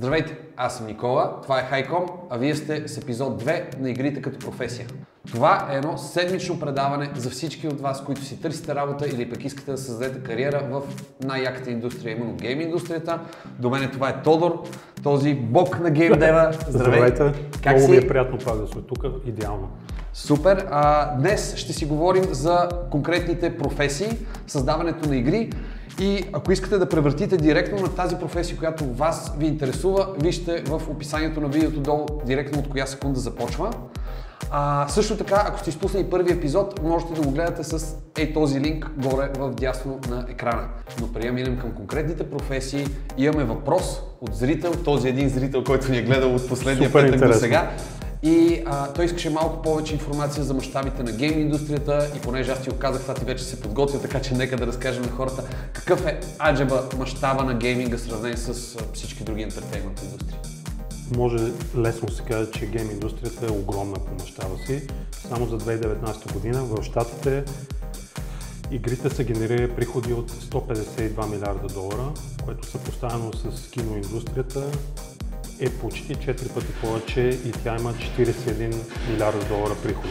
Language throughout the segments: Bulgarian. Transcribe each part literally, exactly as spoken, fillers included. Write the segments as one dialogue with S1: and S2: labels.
S1: Здравейте, аз съм Никола, това е Хайком, а вие сте с епизод две на Игрите като професия. Това е едно седмично предаване за всички от вас, които си търсите работа или пък искате да създадете кариера в най-яката индустрия, именно гейм индустрията. До мен това е Тодор, този бог на гейм дева.
S2: Здравейте,
S1: как
S2: много
S1: си?
S2: ми е приятно пак да сме тук, идеално.
S1: Супер! А, днес ще си говорим за конкретните професии, създаването на игри. И ако искате да превъртите директно на тази професия, която вас ви интересува, вижте в описанието на видеото долу директно от коя секунда започва. А, също така, ако сте изпуснали първи епизод, можете да го гледате с ей този линк горе в дясно на екрана. Но преди да минем към конкретните професии, имаме въпрос от зрител, този един зрител, който ни е гледал от последния
S2: Супер
S1: петък до
S2: интересно.
S1: сега. И а, той искаше малко повече информация за мащабите на гейм индустрията и понеже аз ти го казах, това ти вече се подготвя, така че нека да разкажем на хората какъв е аджеба мащаба на гейминга, сравнен с а, всички други ентертеймент индустрии.
S2: Може лесно се каже, че гейм индустрията е огромна по мащаба си. Само за две хиляди и деветнадесета година в Щатите игрите са генерирали приходи от сто петдесет и два милиарда долара, което съпоставено с киноиндустрията е почти четири пъти повече и тя има четиридесет и един милиарда долара приходи.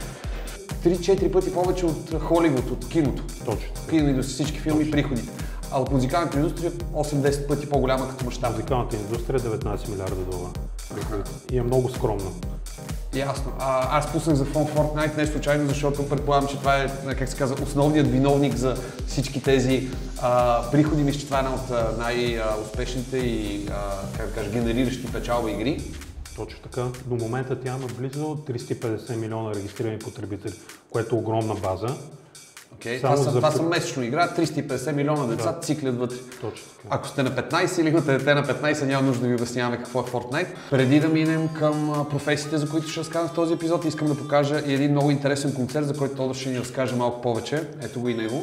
S1: три-четири пъти повече от Холивуд, от киното.
S2: Точно.
S1: Киноиндустрия, всички филми и приходите. А от музикалната индустрия осем-десет пъти по-голяма като мащаб.
S2: Музикалната индустрия е деветнадесет милиарда долара приходи и е много скромна.
S1: Ясно. А, аз пуснах за фон Fortnite не случайно, защото предполагам, че това е, как се казва, основният виновник за всички тези а, приходи. Мисля, че това е една от най-успешните и, а, как да кажа, генериращи печалба игри.
S2: Точно така. До момента тя има близо триста и петдесет милиона регистрирани потребители, което е огромна база.
S1: Okay. Това, са, за... това са месечно игра, триста и петдесет милиона деца да. Циклят вътре.
S2: Точно така.
S1: Ако сте на петнадесет или имате дете на петнадесет, няма нужда да ви обясняваме какво е Fortnite. Преди да минем към професиите, за които ще разказвам в този епизод, искам да покажа и един много интересен концерт, за който Тодор ще ни разкаже малко повече. Ето го и него.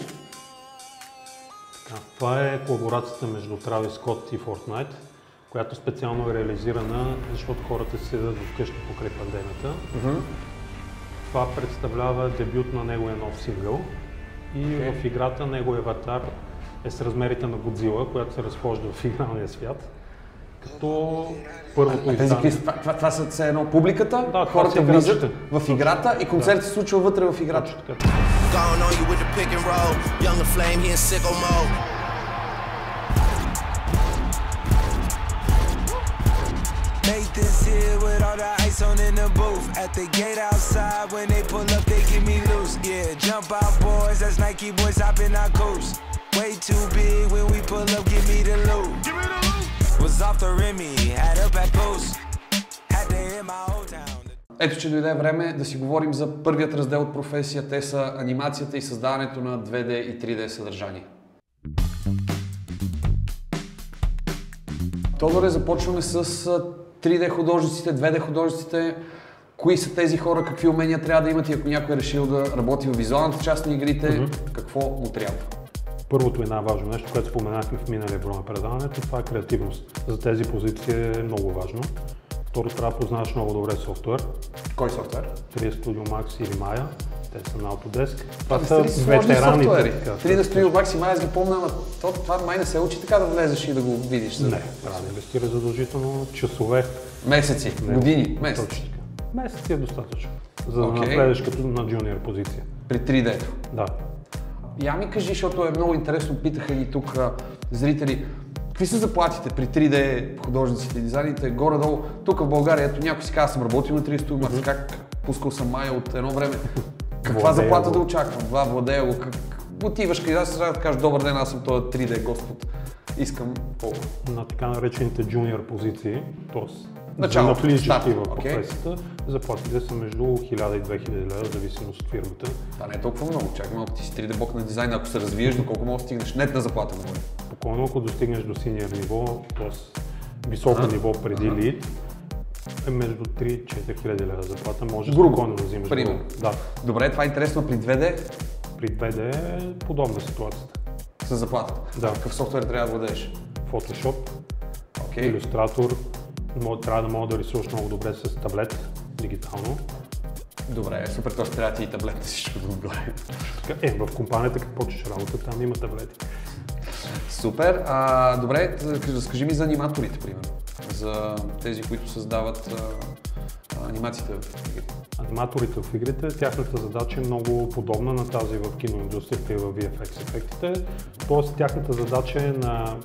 S2: Така, това е колаборацията между Travis Scott и Fortnite, която специално е реализирана, защото хората си седят вкъщи покрай пандемията. Uh-huh. Това представлява дебют на неговия нов сингъл и okay. в играта неговия аватар е с размерите на Годзила, която се разхожда в игралния свят. Като първото
S1: а, тези клип, това, това, това са все едно публиката,
S2: да,
S1: хората влизат в играта и концерт се да. случва вътре в играта.
S3: Make this here with all the ice on in the booth. At the gate outside, when they pull up, they give me loose. Yeah, jump out, boys. That's Nike boys hopping our coast. Way too big when we pull up, give me the loot. Give me the loot. Was off the Remy, had up at post. Had to hit my old town.
S1: Ето, че дойде време да си говорим за първият раздел от професия. Те са анимацията и създаването на две Д и три Д съдържание. Тодоре, започваме с три Д художниците, две Д художниците. Кои са тези хора, какви умения трябва да имат и ако някой е решил да работи в визуалната част на игрите, mm-hmm. какво му трябва?
S2: Първото и най-важно нещо, което споменахме в миналия брой на предаването, това е креативност. За тези позиции е много важно. Второ, трябва да познаваш много добре софтуер.
S1: Кой софтуер?
S2: три Д Studio Max или Maya. Те са на Autodesk.
S1: Това са ветерани. три Д Studio Max и Maya, аз ги помня, но това май не се учи така да влезеш и да го видиш.
S2: Не, трябва да инвестира задължително часове.
S1: Месеци,
S2: не,
S1: години, месеци.
S2: Точно така. Месеци е достатъчно, за да
S1: okay.
S2: напредеш като на джуниор позиция.
S1: При три Д-то?
S2: Да.
S1: Я ми кажи, защото е много интересно, питаха ни тук а, зрители, какви са заплатите при три Д художниците и дизайните, горе-долу, тук в България, ето някой си казва, съм работил на три Д Studio Max, mm-hmm. как пускал съм Maya от едно време, каква владея заплата го. Да очаквам, това владея го, как отиваш къде да се да кажеш, добър ден, аз съм този три Д господ, искам колко.
S2: На така наречените джуниор позиции, т.е. за
S1: в
S2: навлизащи в
S1: okay.
S2: професията, заплатите са между хиляда и две хиляди лева, в зависимост от фирмата.
S1: Това не е толкова много, чакай малко, ти си три Д бог на дизайн, ако се развиеш, доколко можеш да стигнеш нетна заплата говори.
S2: Спокойно, ако достигнеш до синьор ниво, т.е. високо а, ниво преди ага. лид, е между три-четири хиляди лева заплата, може спокойно да взимаш.
S1: Примерно.
S2: Да.
S1: Добре, това е интересно при две Д?
S2: При две Д е подобна ситуацията.
S1: С заплатата?
S2: Да.
S1: Какъв софтуер трябва да владееш?
S2: Photoshop,
S1: okay.
S2: Illustrator, трябва да мога да рисуваш много добре с таблет, дигитално.
S1: Добре, супер, т.е. трябва да ти и таблет да всичко да отгоре.
S2: Е, в компанията, като почнеш работа, там има таблети.
S1: Супер. А, добре, разкажи ми за аниматорите, примерно. за тези, които създават а, анимациите в игрите?
S2: Аниматорите в игрите, тяхната задача е много подобна на тази в киноиндустрията и в ви еф екс ефектите. Тоест, тяхната задача е на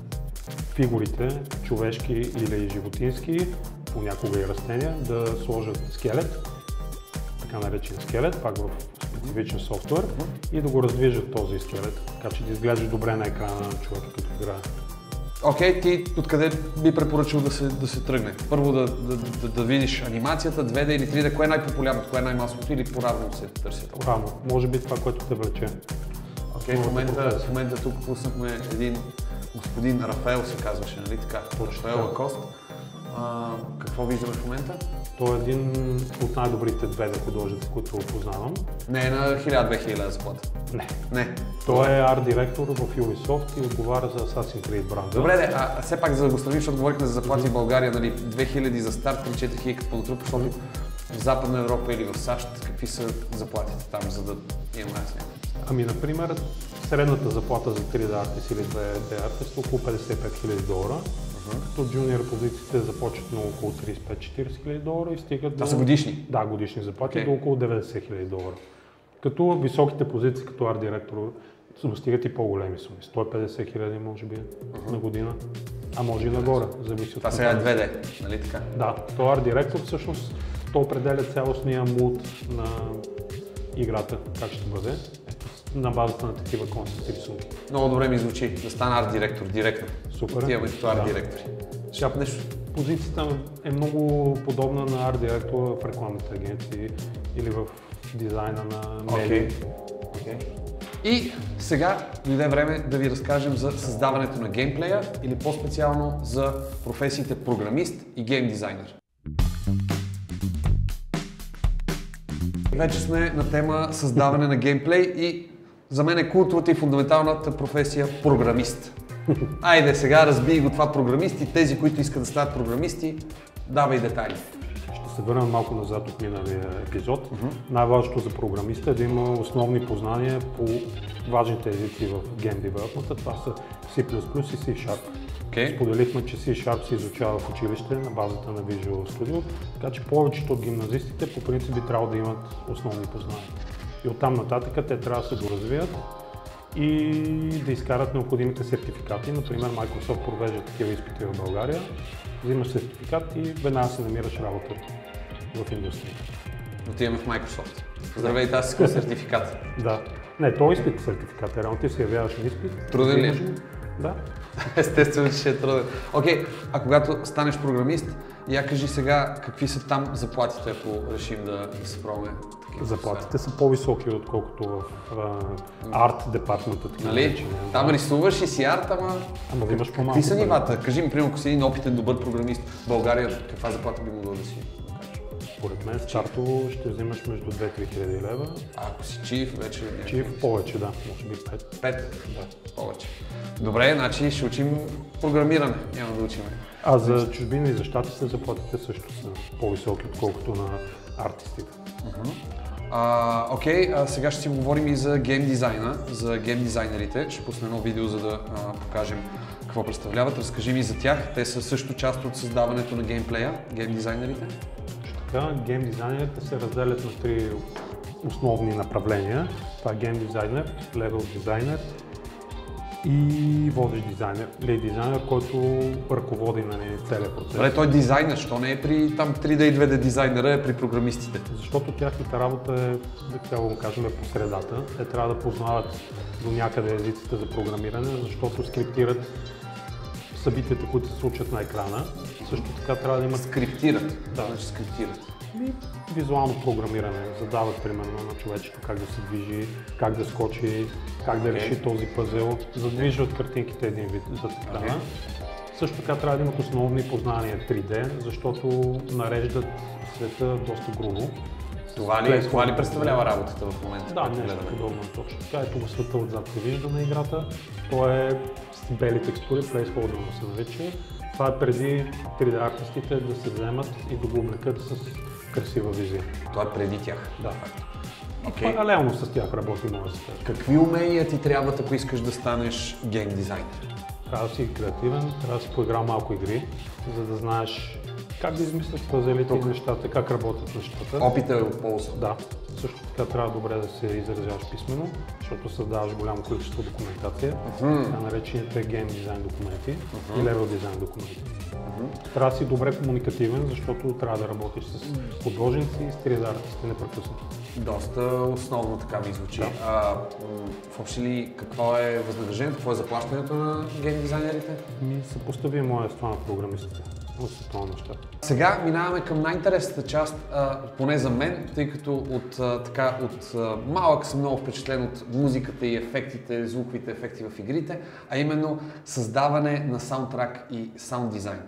S2: фигурите, човешки или животински, понякога и растения, да сложат скелет, така наречен скелет, пак в специфичен софтуер, и да го раздвижат този скелет, така че да изглежда добре на екрана на човека, като играе.
S1: Окей, okay, ти откъде би препоръчал да се, да се тръгне? Първо да, да, да, да видиш анимацията, две Д или три Д, кое е най-популярното, кое е най-масовото или по-равно се търсят?
S2: По-равно, може би това, което те влече.
S1: Окей, okay, в, момента, в момента тук пуснахме един господин Рафаел, се казваше, нали така? Рафаел Лакост. А, какво виждаме в момента?
S2: Той е един от най-добрите две Д художници, които познавам.
S1: Не е на хиляда-две хиляди заплата?
S2: Не.
S1: Не.
S2: Той е арт-директор в Ubisoft и отговаря за Assassin's Creed бранда.
S1: Добре, де, а все пак за да го сравним, защото говорихме за заплати в България, нали, две хиляди за старт, три-четири хиляди като по-натрупа, защото в Западна Европа или в САЩ, какви са заплатите там, за да имаме ясния?
S2: Ами, например, средната заплата за три Д артист или две Д артист е около петдесет и пет хиляди долара. Като джуниор позициите започват на около тридесет и пет до четиридесет хиляди долара и стигат до...
S1: Това са годишни?
S2: Да, годишни заплати,
S1: Okay.
S2: до около деветдесет хиляди долара. Като високите позиции като арт-директор достигат и по-големи суми. сто и петдесет хиляди може би uh-huh. на година, а може и нагоре. Зависи от
S1: това сега е две Д, нали така?
S2: Да, той арт-директор всъщност то определя цялостния муд на играта, как ще бъде, на базата на такива концепти рисунки.
S1: Много добре ми звучи да стана арт-директор директно.
S2: Супер.
S1: Отиваме като арт-директори.
S2: Сега, нещо. Позицията е много подобна на арт-директора в рекламните агенции или в дизайна на медии.
S1: Okay. Okay. И сега дойде време да ви разкажем за създаването на геймплея или по-специално за професиите програмист и гейм дизайнер. Вече сме на тема създаване на геймплей и за мен е култовата и фундаменталната професия програмист. Айде сега разбий го това програмист и тези, които искат да стават програмисти, давай детайли.
S2: Ще се върнем малко назад от миналия епизод.
S1: Uh-huh.
S2: Най-важното за програмиста е да има основни познания по важните езици в Game Development. Това са C плюс плюс и C Sharp.
S1: Okay.
S2: Споделихме, че C Sharp се изучава в училище на базата на Visual Studio, така че повечето от гимназистите по принцип би трябвало да имат основни познания. И оттам нататък те трябва да се доразвият и да изкарат необходимите сертификати. Например, Microsoft провежда такива изпити в България, взимаш сертификат и веднага си намираш работа в индустрията.
S1: Отиваме в Microsoft. Здравейте, аз искам сертификат.
S2: Да. Не, то изпит сертификат. Реално ти се явяваш на изпит.
S1: Труден ли е?
S2: Да.
S1: Естествено, че ще е труден. Окей, okay, а когато станеш програмист, я кажи сега какви са там заплатите, ако решим да, да се пробваме такива.
S2: Заплатите са по-високи, отколкото в арт департмента.
S1: Нали? Там да. Рисуваш и си арт, ама...
S2: Ама да имаш по-малко.
S1: Какви са нивата? Кажи ми, примерно, ако си един опитен добър програмист в България, каква заплата би могъл да си?
S2: Според мен старто ще взимаш между две-три хиляди лева.
S1: А ако си чиф, вече...
S2: Чиф повече, да. Може би пет.
S1: Пет?
S2: Да.
S1: Повече. Добре, значи ще учим програмиране. Няма да учим.
S2: А за чужбина и за щатите заплатите също са по-високи, отколкото на артистите.
S1: Uh-huh. А, окей, а сега ще си говорим и за гейм дизайна, за гейм дизайнерите. Ще пусна едно видео, за да а, покажем какво представляват. Разкажи ми за тях. Те са също част от създаването на геймплея, гейм дизайнерите.
S2: Така, гейм дизайнерите се разделят на три основни направления. Това е гейм дизайнер, левел дизайнер и водещ дизайнер, лейд дизайнер, който ръководи на целия процес.
S1: Добре, той е дизайнер, що не е при там три Д и две Д дизайнера, е при програмистите?
S2: Защото тяхната работа е, да го кажем, по средата. Те трябва да познават до някъде езиците за програмиране, защото скриптират събитията, които се случват на екрана. Също така трябва да имат...
S1: Скриптират?
S2: Да.
S1: Значи скриптират.
S2: И визуално програмиране. Задават примерно на човечето как да се движи, как да скочи, как да okay. реши този пъзел. Задвижват картинките един вид зад екрана. Okay. Също така трябва да имат основни познания три Д, защото нареждат света доста грубо.
S1: Това ли, това ли представлява работата в момента?
S2: Да, нещо подобно точно. Така ето в света отзад се вижда на играта. То е с бели текстури, placeholder се нарича. Това е преди три Д артистите да се вземат и да го облекат с красива визия.
S1: Това е преди тях?
S2: Да.
S1: Okay.
S2: Паралелно с тях работи моят свет.
S1: Какви умения ти трябват, ако искаш да станеш гейм дизайнер?
S2: Трябва да си креативен, трябва да си поиграл малко игри, за да знаеш как да измислиш пъзелите и нещата, как работят нещата.
S1: Опита е от полза.
S2: Да. Също така трябва добре да се изразяваш писмено, защото създаваш голямо количество документация,
S1: uh-huh.
S2: така наречените гейм дизайн документи
S1: uh-huh.
S2: и левел дизайн документи. Uh-huh. Трябва да си добре комуникативен, защото трябва да работиш с подложници и стрит артисти непрекъснато.
S1: Доста основно така ми звучи.
S2: Да.
S1: А, в общи ли какво е възнаграждението, какво е заплащането на гейм дизайнерите?
S2: Ми съпоставимо е с това на програмистите.
S1: Сега минаваме към най-интересната част, а, поне за мен, тъй като от, а, така, от а, малък съм много впечатлен от музиката и ефектите, звуковите ефекти в игрите, а именно създаване на саундтрак и саунд дизайн.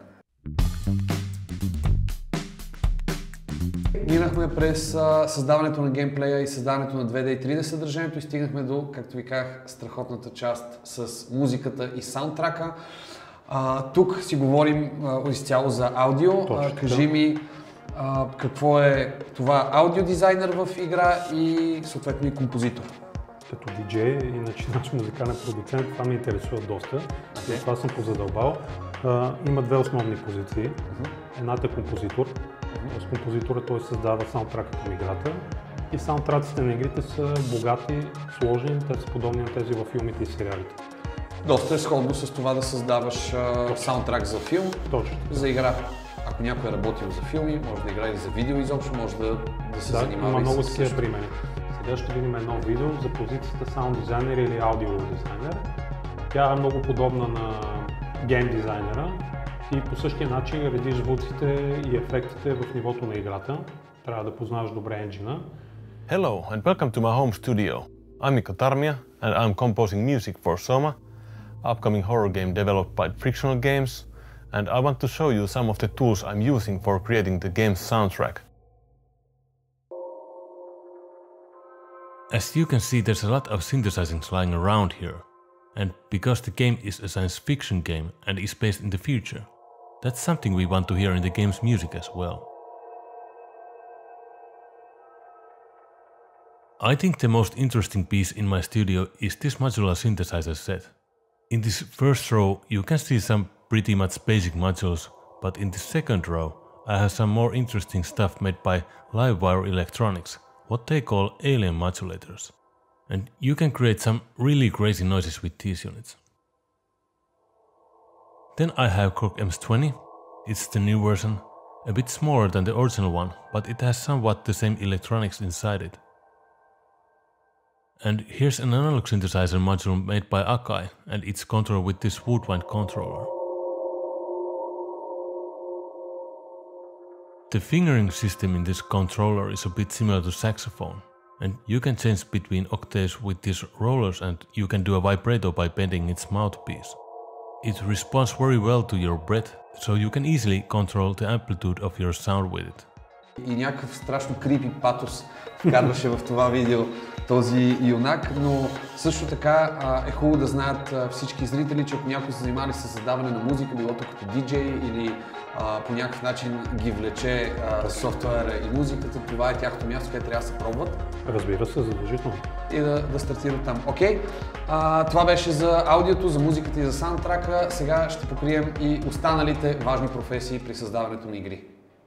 S1: Минахме през а, създаването на геймплея и създаването на две Д и три Д съдържанието и стигнахме до, както ви казах, страхотната част с музиката и саундтрака. А, тук си говорим а, изцяло за аудио. А, кажи ми а, какво е това аудиодизайнер в игра и съответно и композитор.
S2: Като диджей и начинаш музикален продуцент, това ме интересува доста. Okay. Това съм позадълбал. А, има две основни позиции. Uh-huh. Едната е композитор. Uh-huh. С композитора той създава саундтрака към играта. И саундтраците на игрите са богати, сложни, те са подобни на тези във филмите и сериалите.
S1: Доста е сходно с това да създаваш а, саундтрак за филм,
S2: Точно.
S1: За игра. Ако някой е работил за филми, може да играе за видео изобщо, може да, да се
S2: да,
S1: занимава
S2: има
S1: и
S2: много
S1: с
S2: такива примери. Сега ще видим едно видео за позицията саунд дизайнер или аудио дизайнер. Тя е много подобна на гейм дизайнера и по същия начин редиш звуците и ефектите в нивото на играта. Трябва да познаваш добре енджина.
S4: Hello and welcome to my home studio. I'm Mikko Tarmia and I'm composing music for Soma, upcoming horror game developed by Frictional Games, and I want to show you some of the tools I'm using for creating the game's soundtrack.
S5: As you can see, there's a lot of synthesizing lying around here, and because the game is a science fiction game and is based in the future, that's something we want to hear in the game's music as well. I think the most interesting piece in my studio is this modular synthesizer set. In this first row you can see some pretty much basic modules, but in the second row I have some more interesting stuff made by Livewire Electronics, what they call alien modulators. And you can create some really crazy noises with these units. Then I have Korg M S twenty, it's the new version, a bit smaller than the original one, but it has somewhat the same electronics inside it. And here's an analog synthesizer module made by Akai, and it's controlled with this Woodwind controller. The fingering system in this controller is a bit similar to saxophone, and you can change between octaves with these rollers and you can do a vibrato by bending its mouthpiece. It responds very well to your breath, so you can easily control the amplitude of your sound with it.
S1: И някакъв страшно крипи патос вкарваше в това видео този юнак, но също така а, е хубаво да знаят а, всички зрители, че ако някой се занимава с създаване на музика, било то като диджей или а, по някакъв начин ги влече а, софтуера и музиката, това е тяхното място, където трябва да се пробват.
S2: Разбира се, задължително.
S1: И да, да стартират там. Окей, okay. Това беше за аудиото, за музиката и за саундтрака. Сега ще покрием и останалите важни професии при създаването на игри.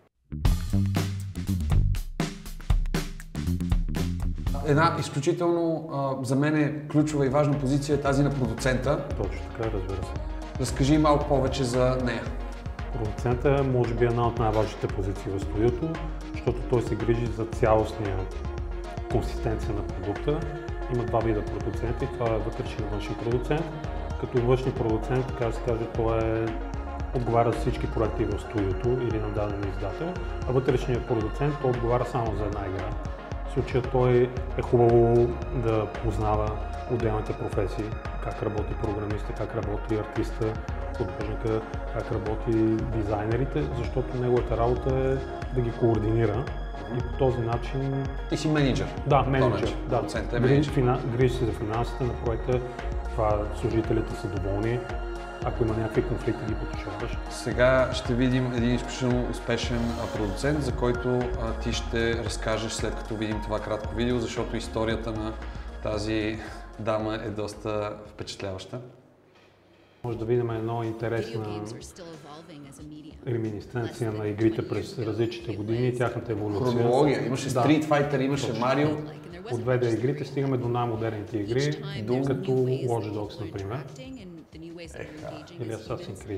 S1: Една изключително а, за мен е ключова и важна позиция е тази на продуцента.
S2: Точно така, разбира се.
S1: Разкажи малко повече за нея.
S2: Продуцента е може би една от най-важните позиции в студиото, защото той се грижи за цялостния консистенция на продукта. Има два вида продуценти, това е вътрешен и външен продуцент. Като външен продуцент, така да се каже, той е отговаря за всички проекти в студиото или на даден издател, а вътрешният продуцент той отговаря само за една игра. В случая той е хубаво да познава отделните професии, как работи програмиста, как работи артиста, художника, как работи дизайнерите, защото неговата работа е да ги координира и по този начин...
S1: Ти си менеджер.
S2: Да, менеджер. Да.
S1: Е менеджер.
S2: Фина... Грижи се за финансите на проекта, това служителите са доволни. Ако има някакви конфликти, ги потушаваш.
S1: Сега ще видим един изключително успешен продуцент, за който а, ти ще разкажеш след като видим това кратко видео, защото историята на тази дама е доста впечатляваща.
S2: Може да видим едно интересна реминисценция на игрите през различните години и тяхната еволюция.
S1: Хронология. Имаше
S2: Да.
S1: Street Fighter, имаше Марио.
S2: От две Д игрите стигаме до най-модерните игри, като Watch Dogs, например. Или Assassin's Creed.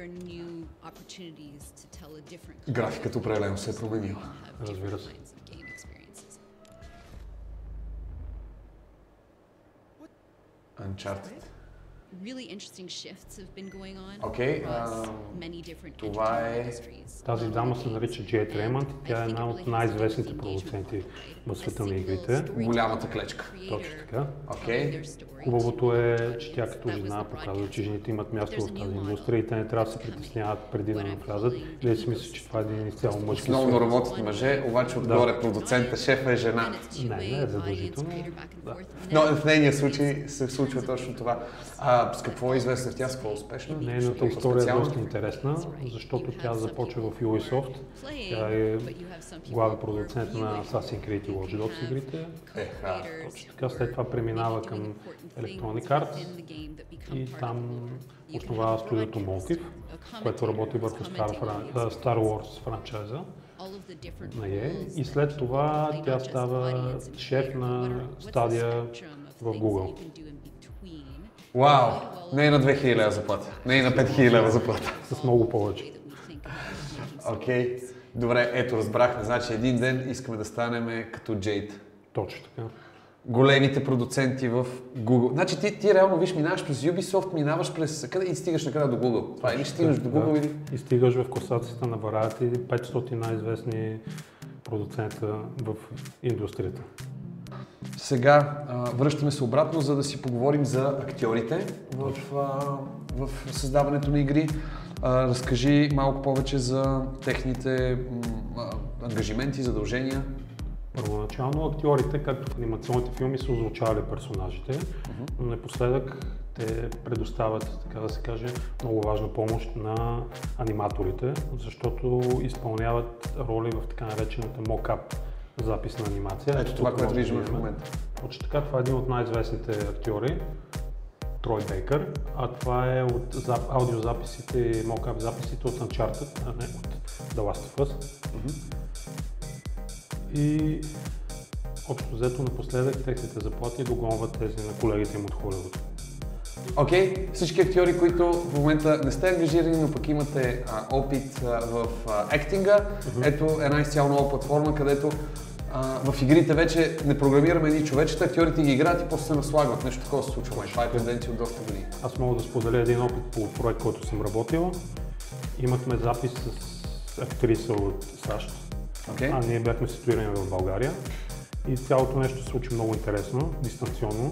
S1: Графиката определено се е променила.
S2: Разбира се.
S1: Uncharted.
S3: Окей,
S1: Okay, това е...
S2: Тази дама се нарича Джейд Реймънд. Тя е една от най-известните продуценти в света на игрите.
S1: Голямата клечка.
S2: Точно така.
S1: Окей.
S2: Хубавото е, че тя като жена показва, че жените имат място в тази индустрия и те не трябва да се притесняват преди да навлязат и да си мислят, че това е един изцяло мъжки
S1: Основно
S2: свят.
S1: работят мъже, обаче отгоре продуцента, шефа е жена.
S2: Не, не е задължително. Да.
S1: Но в нейния случай се случва точно това. А с какво е известна тя, с какво е успешна?
S2: Нейната история е доста интересна, защото тя започва в Ubisoft. Тя е главен продуцент на Assassin's Creed и Watch Dogs игрите.
S1: Еха.
S2: Точно така, след това преминава към Electronic Arts и там основава студиото Motive, което работи върху Star, Star Wars франчайза на и ей. И след това тя става шеф на стадия в Google.
S1: Вау! Не е на две хиляди лева заплата, не е на пет хиляди лева заплата.
S2: С много повече.
S1: Окей, okay. Добре, ето разбрахме, значи един ден искаме да станем като Джейд.
S2: Точно така.
S1: Големите продуценти в Google. Значи ти, ти реално виж, минаваш през Ubisoft, минаваш през къде и стигаш накрая до Google. Това или стигаш до Google
S2: да.
S1: или...
S2: И стигаш в класацията на Variety петстотин най-известни продуцента в индустрията.
S1: Сега а, връщаме се обратно, за да си поговорим за актьорите в, а, в създаването на игри. А, разкажи малко повече за техните м, ангажименти, задължения.
S2: Първоначално актьорите, както в анимационните филми, са озвучавали персонажите, uh-huh. но напоследък те предоставят, така да се каже, много важна помощ на аниматорите, защото изпълняват роли в така наречената mock-up запис на анимация.
S1: Ето това, което виждаме в момента.
S2: Точно така, това е един от най-известните актьори, Трой Бейкър, а това е от зап... аудиозаписите и mock-up записите от Uncharted, а не от The Last of Us. Uh-huh. И общо взето напоследък техните заплати догонват тези на колегите им от Холивуд.
S1: Окей, okay. Всички актьори, които в момента не сте ангажирани, но пък имате а, опит а, в а, актинга, uh-huh. Ето една изцяло нова платформа, където а, в игрите вече не програмираме едни човечета, актьорите ги играят и после се наслагват. Нещо такова се случва. Това е тенденция от доста години.
S2: Аз мога да споделя един опит по проект, който съм работил. Имахме запис с актриса от САЩ. Okay. А ние бяхме ситуирани в България и цялото нещо се случи много интересно, дистанционно.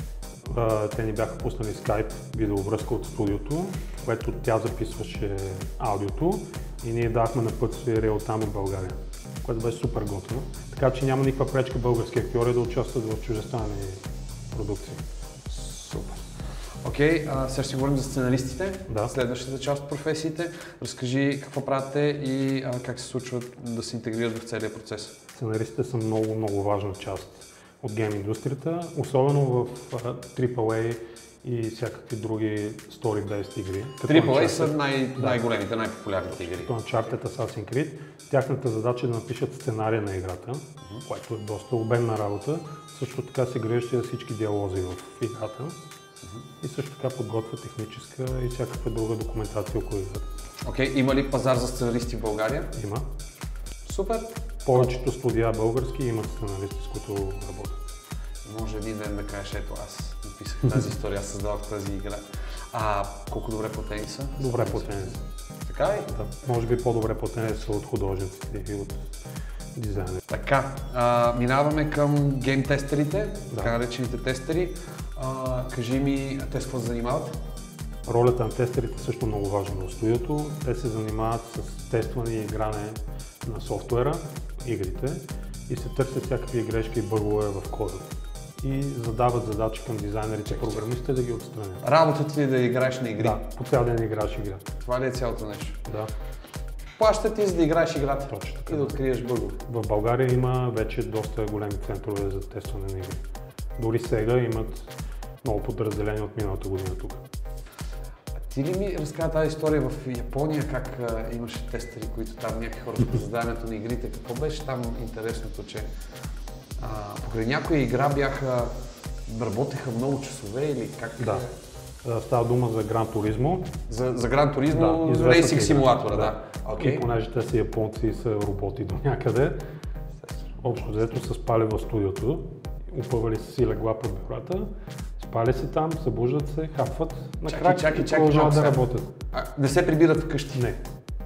S2: А, те ни бяха пуснали скайп, видеовръзка от студиото, което тя записваше аудиото и ние дахме на път си реалтайм от България, което беше супер готино. Така че няма никаква пречка български актьори да участват в чуждестранни продукции.
S1: Супер. Окей, okay, сега ще говорим за сценаристите,
S2: да.
S1: Следващата част от професиите. Разкажи какво правите и а, как се случва да се интегрират в целия процес.
S2: Сценаристите са много, много важна част от гейм индустрията, особено в трипъл ей и всякакви други story-based игри.
S1: трипъл ей са най- да. най-големите, най-популярните игри.
S2: Като Uncharted, Assassin's Creed, тяхната задача е да напишат сценария на играта, uh-huh. което е доста обемна работа. Също така се грижат за всички диалози в играта. Uh-huh. И също така подготвя техническа и всякаква друга документация около играта.
S1: Окей, okay, има ли пазар за сценаристи в България?
S2: Има.
S1: Супер!
S2: Повечето студия български имат сценаристи, с които работят.
S1: Може един ден да кажеш, ето аз написах тази история, аз създавах тази игра. А колко добре платени са?
S2: Добре платени са.
S1: Така ли?
S2: Да. Може би по-добре платени са от художниците и от дизайнери.
S1: Така, а, минаваме към гейм тестерите,
S2: да.
S1: Така наречените тестери. А, кажи ми, те с какво се занимават?
S2: Ролята на тестерите също е много важна в студиото. Те се занимават с тестване и игране на софтуера, игрите и се търсят всякакви грешки и бъгове в кода. И задават задачи към дизайнерите и програмистите да ги отстранят.
S1: Работата ти е да играеш на игри?
S2: Да, по цял ден играеш игра.
S1: Това ли е цялото нещо?
S2: Да.
S1: Плащат ти за да играеш играта.
S2: Точно така.
S1: И да откриеш бъгове.
S2: В България има вече доста големи центрове за тестване на игри. Дори сега имат много подразделения от миналата година тук.
S1: Ти ли ми разказа тази история в Япония, как а, имаше тестери, които там някакви хора за създаването на игрите? Какво беше там интересното, че а, покрай някоя игра бяха, работеха много часове или как?
S2: Да. Става дума за Гран Туризмо.
S1: За, за Гран Туризмо,
S2: да,
S1: рейсинг симулатора, да.
S2: да.
S1: Okay.
S2: И понеже те са японци и са роботи до някъде, общо взето са спали в студиото, упъвали са си легла под бюрата, спали си там, събуждат се, хапват на крак
S1: чакай,
S2: и
S1: чакай,
S2: продължават да
S1: чакай.
S2: работят.
S1: А, не се прибират вкъщи?
S2: Не.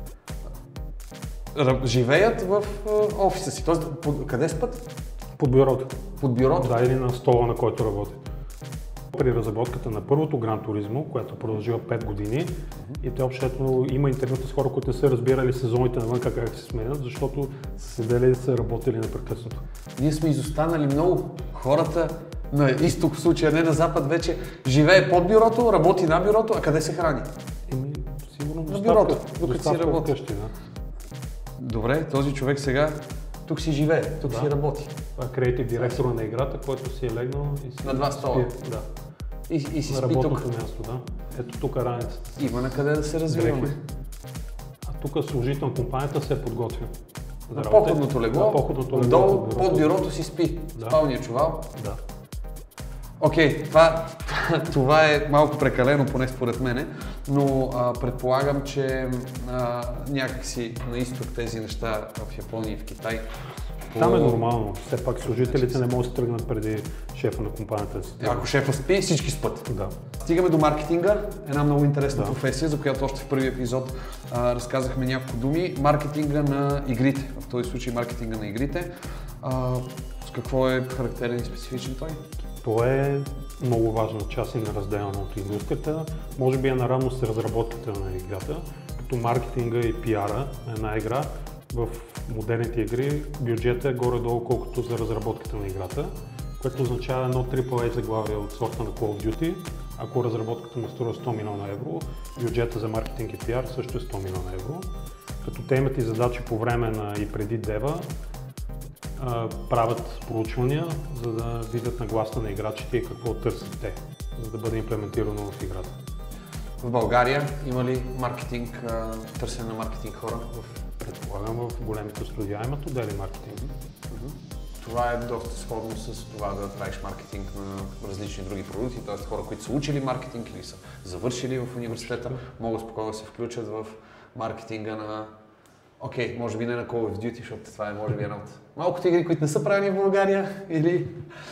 S1: Р- живеят в а, офиса си, т.е. къде спят?
S2: Под бюрото.
S1: Под бюрото?
S2: Да, или на стола, на който работят. При разработката на първото Гран Туризмо, което продължива пет години, mm-hmm. и те общото има интервюта с хора, които не са разбирали сезоните навън как се сменят, защото са седели и са работили непрекъснато.
S1: Ние сме изостанали много. Хората на изток, в случая не на запад, вече живее под бюрото, работи на бюрото, а къде се храни?
S2: Еми, сигурно
S1: на
S2: доставка,
S1: бюрото, докато си работи.
S2: Вкъщи, да.
S1: Добре, този човек сега тук си живее, тук
S2: да.
S1: си работи.
S2: Това е креатив директора на играта, който си е легнал и си
S1: на два стола.
S2: Спи, да.
S1: И, и си
S2: на
S1: спи
S2: работното
S1: тук.
S2: място, да. Ето тук е раницата.
S1: Има на къде да се развиваме.
S2: Дрехи. А тук служител на компанията се е подготвил.
S1: На походното легло,
S2: на походното легло
S1: долу
S2: под
S1: под бюрото си спи.
S2: Да.
S1: Спалния чувал.
S2: Да.
S1: Окей, okay, това, това е малко прекалено, поне според мене, но а, предполагам, че а, някакси на изток тези неща в Япония и в Китай.
S2: Там е нормално. Все пак служителите не могат да тръгнат преди шефа на компанията да си.
S1: Ако шефа спи, всички спят.
S2: Да.
S1: Стигаме до маркетинга, една много интересна
S2: да. професия,
S1: за която още в първи епизод а, разказахме няколко думи. Маркетинга на игрите, в този случай маркетинга на игрите. А, с какво е характерен и специфичен той?
S2: Това е много важна част и на разделена от индустрията. Може би е наравно с разработката на играта, като маркетинга и пиара на една игра. В модерните игри бюджетът е горе-долу колкото за разработката на играта, което означава едно трипъл ей заглавие от сорта на Call of Duty. Ако разработката му струва сто милиона евро, бюджета за маркетинг и пиар също е сто милиона евро. Като те имат и задачи по време на и преди дева, правят проучвания, за да видят нагласа на играчите и какво търсят те, за да бъде имплементирано в играта.
S1: В България има ли маркетинг, търсене на маркетинг хора?
S2: Предполагам, в големите студия имат отдели маркетинг.
S1: Mm-hmm. Това е доста сходно с това да правиш маркетинг на различни други продукти, т.е. хора, които са учили маркетинг или са завършили в университета, могат спокойно да се включат в маркетинга на Окей, okay, може би не на Call of Duty, защото това е може би една от малкото игри, които не са правени в България, или...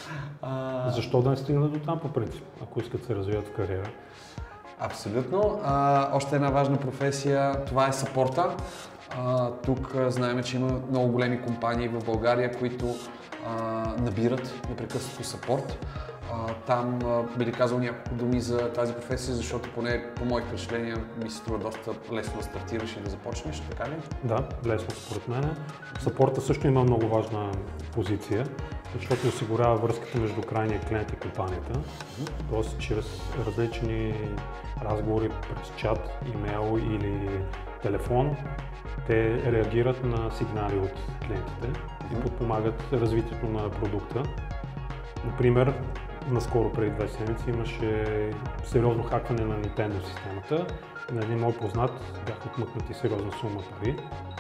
S2: А... Защо да не стигнат до там по принцип, ако искат да се развиват в кариера?
S1: Абсолютно. А, още една важна професия, това е съпорта. А, тук а, знаем, че има много големи компании в България, които а, набират непрекъснато съпорт. А, там а, би ли казал няколко думи за тази професия, защото поне по мои впечатления ми се струва доста лесно да стартираш и да започнеш, така ли?
S2: Да, лесно според мен. Съпорта също има много важна позиция, защото осигурява връзката между крайния клиент и компанията. Mm-hmm. Тоест, чрез различни разговори през чат, имейл или телефон, те реагират на сигнали от клиентите mm-hmm. и подпомагат развитието на продукта. Например, наскоро преди две седмици имаше сериозно хакване на Nintendo системата. На един мой познат бяха отмъкнати сериозна сума пари,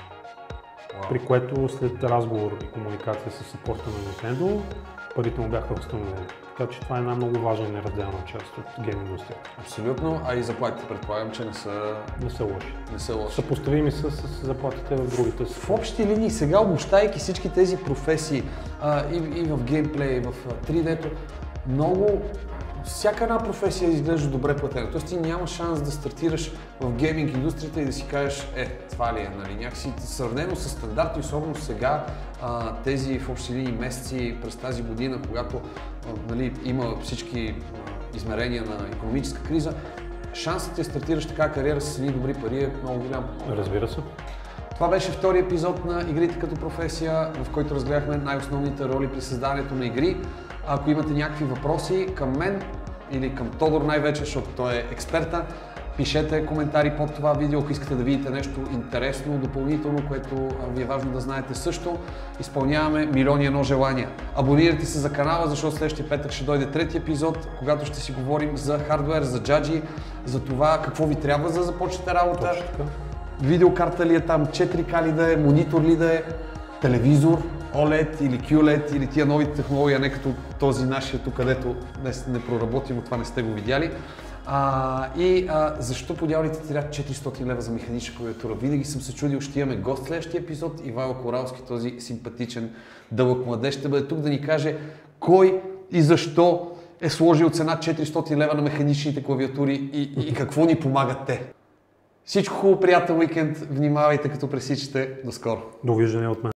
S2: wow. при което след разговор и комуникация с съпорта на Nintendo, парите му бяха възстановени. Така че това е една много важна и неразделна част от гейм индустрията.
S1: Абсолютно, а и заплатите предполагам, че не са...
S2: Не са лоши.
S1: Не са лоши.
S2: Съпоставими са с заплатите в другите.
S1: В общи линии, сега обобщайки всички тези професии а, и, и в геймплей, и в три Д-то, много, всяка една професия изглежда добре платена. Тоест ти няма шанс да стартираш в гейминг индустрията и да си кажеш, е, това ли е, нали? Някакси сравнено с стандарти, особено сега, а, тези в общи линии месеци през тази година, когато а, нали, има всички а, измерения на икономическа криза, шансът да стартираш така кариера с едни добри пари е много голям.
S2: Разбира се.
S1: Това беше втори епизод на Игрите като професия, в който разгледахме най-основните роли при създаването на игри. Ако имате някакви въпроси към мен или към Тодор най-вече, защото той е експерта, Пишете коментари под това видео, ако искате да видите нещо интересно, допълнително, което ви е важно да знаете също. Изпълняваме милиони едно желания. Абонирайте се за канала, защото следващия петък ще дойде трети епизод, когато ще си говорим за хардуер, за джаджи, за това какво ви трябва за да започнете работа. Видеокарта ли е там, четири К ли да е, монитор ли да е, телевизор, олед или кю лед или тия новите технологии, а не като този нашия тук, където днес не проработи, но това не сте го видяли. А, и а, защо по дяволите трябва четиристотин лева за механична клавиатура? Винаги съм се чудил, ще имаме гост в следващия епизод. Ивайло Коралски, този симпатичен дълъг младеж, ще бъде тук да ни каже кой и защо е сложил цена четиристотин лева на механичните клавиатури и, и какво ни помагат те. Всичко хубаво, приятен уикенд, внимавайте като пресичате. До скоро!
S2: Довиждане от мен!